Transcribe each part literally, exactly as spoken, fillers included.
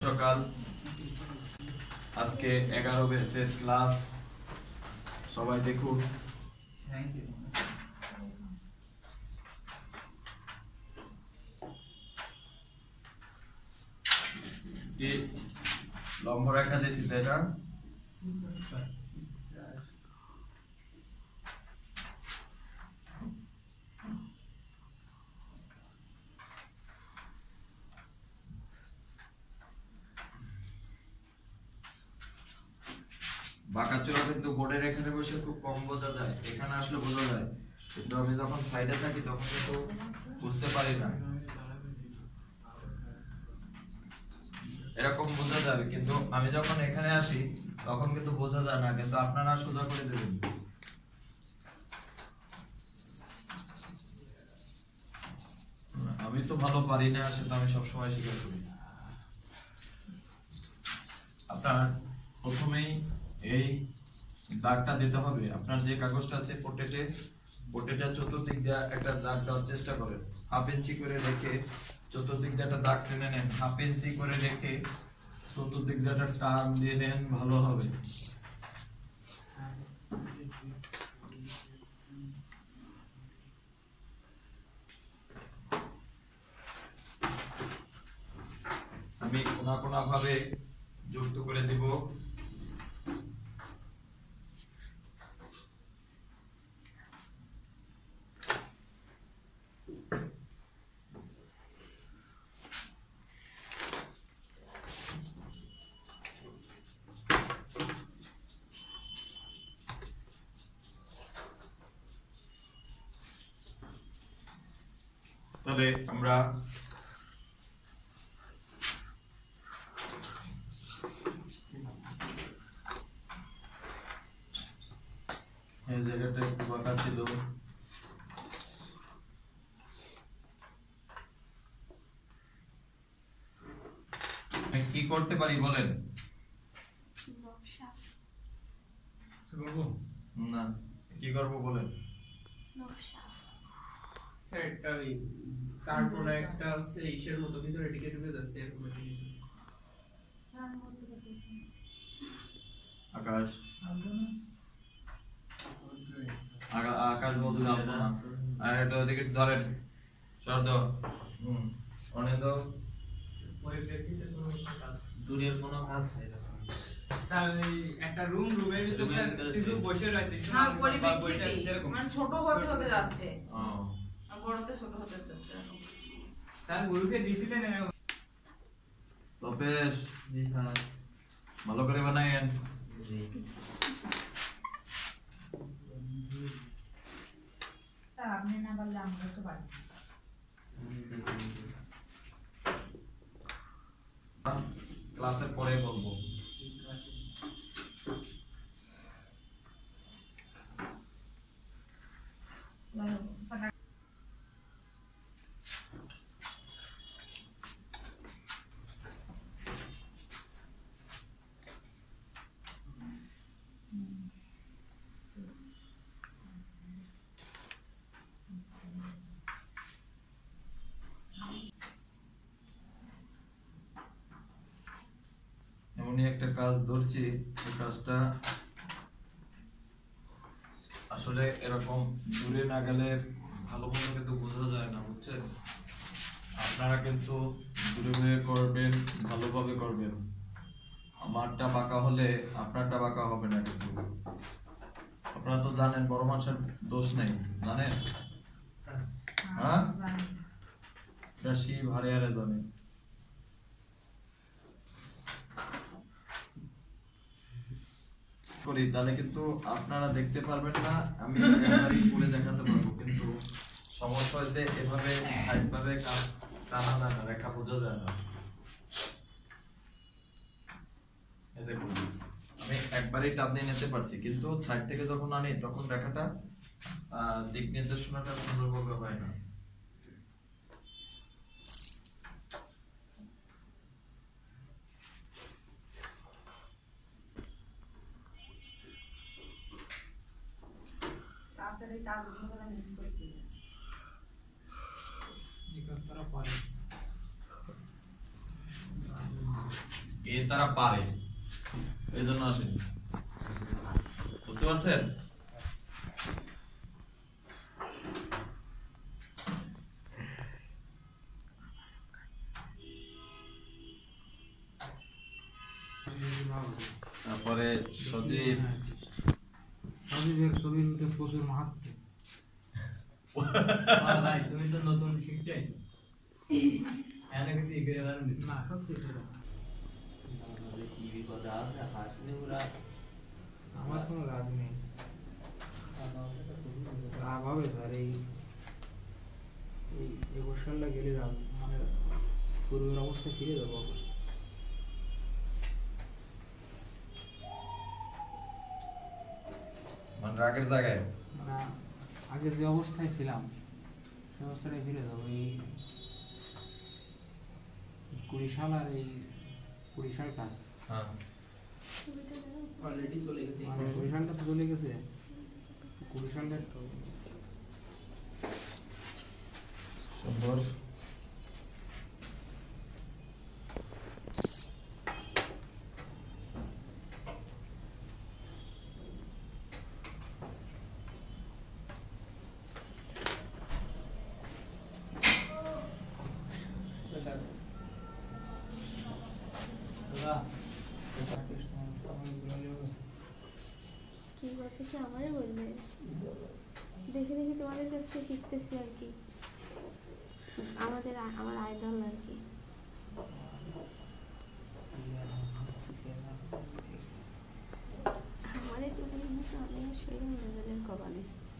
সকাল আজকে এগারো বেসের ক্লাস সবাই দেখুন। Thank you. কি লম্ব রেখা দিয়েছি এটা বাঁকাচোরা কিন্তু বোর্ডের এখানে বসে খুব কম বোঝা যায়, এখানে আসলে বোঝা যায়, কিন্তু আমি যখন সাইডে থাকি তখন কিন্তু বুঝতে পারি না। এরকম বোঝা যাবে, কিন্তু আমি যখন এখানে আসি তখন কিন্তু বোঝা যায় না, কিন্তু আপনারা সোজা করে দেবেন। আমি তো ভালো পারি না, সেটা আমি সবসময় স্বীকার করি। আপনার প্রথমেই এই দাগটা দিতে হবে। আপনার যে কাগজটা আছে পোটেটে, পোটেটার চতুর্দিক দিয়ে একটা দাগ দেওয়ার চেষ্টা করেন, হাফ ইঞ্চি করে রেখে চতুর্দিক দিয়ে একটা দাগ টেনে নেন, হাফ ইঞ্চি করে রেখে চতুর্দিক দিয়ে একটা টান দিয়ে নেন, ভালো হবে। আমি কোনা কোনা ভাবে যুক্ত করে দিব। তবে আমরা এই জায়গাটা একটু বাঁকা ছিল, কি করতে পারি বলেন? না, কি করবো বলেন? স্যার একটা ওই চার কোণা একটা হচ্ছে ইসের মতো ভিতরে ঢুকে ঢুকে যাচ্ছে এরকম একটা কিছু। আকাশ আগা- আকাশ বলতে যাবো না, আর এটা ওদিকে ধরেন শর্দ হুম অনেক তো পরিপ্রেক্ষিতে কোনো কাজ দূরের কোনো কাজ হয় না। স্যার এই একটা রুম রুমের ভিতরে স্যার কিছু বসে রয়েছে, হ্যাঁ পরিপ্রেক্ষিতে মানে ছোট হতে হতে যাচ্ছে, ও আর বড়তে ছোট হতে যাচ্ছে। স্যার গুরুকে দিছিলেন তপেশ জি স্যার। ভালো করে বানায়েন। জি স্যার আপনি না বললে আমরা তো পারি। ক্লাসের পরে বলবো। এমনই একটা কাজ ধরছি, এই কাজটা আসলে এরকম দূরে না গেলে ভালো মতো কিন্তু বোঝা যায় না, বুঝছেন? আপনারা কিন্তু দূরে দূরে করবেন, ভালোভাবে করবেন। আমারটা বাঁকা হলে আপনারটা বাঁকা হবে না, কিন্তু আপনারা তো জানেন বড় মানুষের দোষ নেই, জানেন? হ্যাঁ বেশি ভারে হারে জানেন। করি তাহলে কিন্তু আপনারা দেখতে পারবেন না, আমি একবারই করে দেখাতে পারবো, কিন্তু সমস্যা হয়েছে এভাবে সাইড ভাবে টানা যায় না, রেখা বোঝা যায় না। এই দেখুন আমি একবারই টান দিয়ে নিতে পারছি, কিন্তু সাইড থেকে যখন আনি তখন রেখাটা দিক নির্দেশনাটা সুন্দরভাবে হয় না। তাড়াতাড়ি কাজ গুলো মিস করতে এই কাজ তারা পারে। এ তারা পারে, এই জন্য আসেনি। বুঝতে পারছেন? তারপরে সজীব সজীবের ছবির মধ্যে প্রচুর মাহাত্ম্য। ভাই তুমি তো নতুন শিখতে আইছো এনে কিছু এগিয়ে পারেন না সত্যি সেটা কি বিপদ আছে হাসলে পুরা আমার কোনো রাগ নেই, রাগ হবে স্যার। এই এই একুশ সালটা গেলে রাগ মানে পূর্বের অবস্থায় ফিরে যাবো। মানে রাগের জায়গায় মানে আগে যে অবস্থায় ছিলাম সে অবস্থাটাই ফিরে যাবো। এই কুড়ি সাল আর এই কুড়ি সালটা হ্যাঁ অলরেডি চলে গেছে মানে কুড়ি সালটা তো চলে গেছে, কুড়ি সালটা একটু সুন্দর। কি কথা কি আমারই বলবে? দেখে দেখে তোমাদের কাছ থেকে শিখতেছি আর কি, আমাদের আমার আইডল আর কি। আমার একটু মতো আমিও সেরকম লেভেলের কবানি।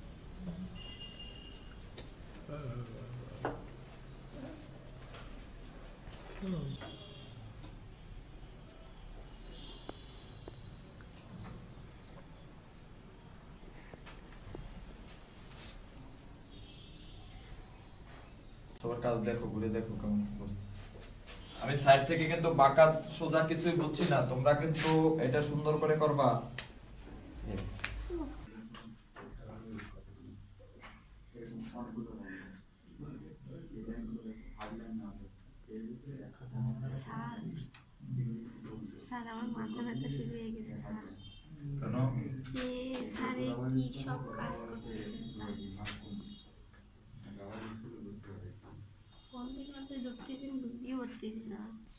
সবার কাজ দেখো, ঘুরে দেখো কেমন কি করছে। আমি সাইড থেকে কিন্তু বাঁকা সোজা কিছুই বুঝছি না, তোমরা কিন্তু এটা সুন্দর করে করবা। স্যার স্যার আমার মাথা ব্যথা শুরু হয়ে গেছে স্যার। কেন? এ স্যার এই কি সব কাজ করতেছেন স্যার? কোন দিন মধ্যে ধরতেছেন বুঝতেই পারতেছি না।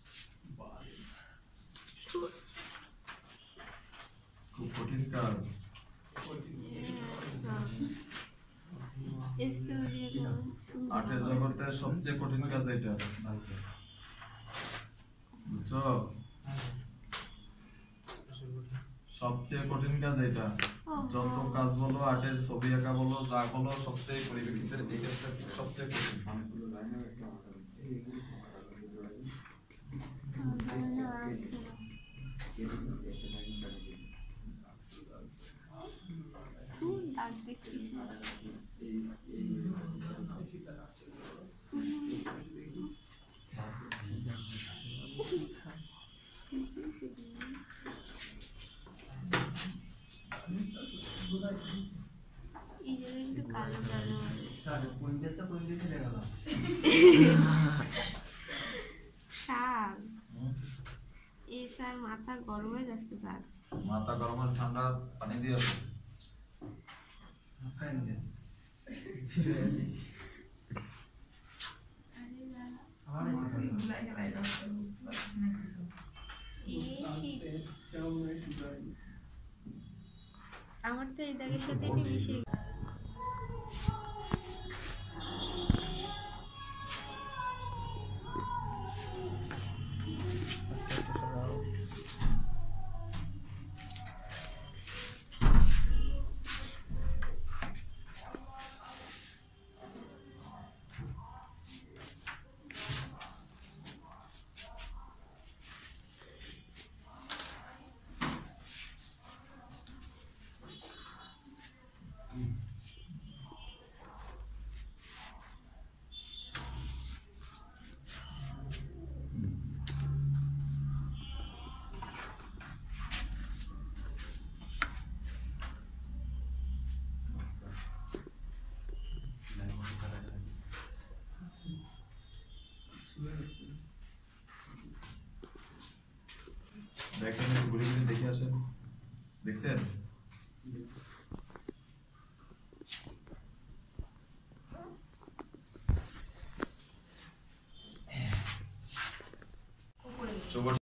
খুব কঠিন কাজ। স্কেল দিয়ে করুন। আর্টের জগতের সবচেয়ে কঠিন কাজ এটা, বুঝছো? সবচেয়ে কঠিন কাজ এটা। যত কাজ বলো, আর্টের ছবি আঁকা বলো, যা বলো, সবচেয়ে পরিপ্রেক্ষিতের এই কাজটা সবচেয়ে কঠিন। দাগ দেখতেছি এই জায়গায় একটু কালো কালো আছে। স্যার পঞ্চায়েত কোন দিকে দেখা গেল স্যার এই স্যার মাথা গরম হয়ে যাচ্ছে স্যার। মাথা গরম আর ঠান্ডা পানি দিয়ে আসো। ফ্রেন্ড দেন আমার এগুলাই খেলাই যাচ্ছে, বুঝতে পারছি না কিছু। এই শীত আমার তো এই দাগের সাথে এটা মিশে গেছে। দেখেন একটু ঘুরে ঘুরে দেখে আসেন। দেখছেন? শুভ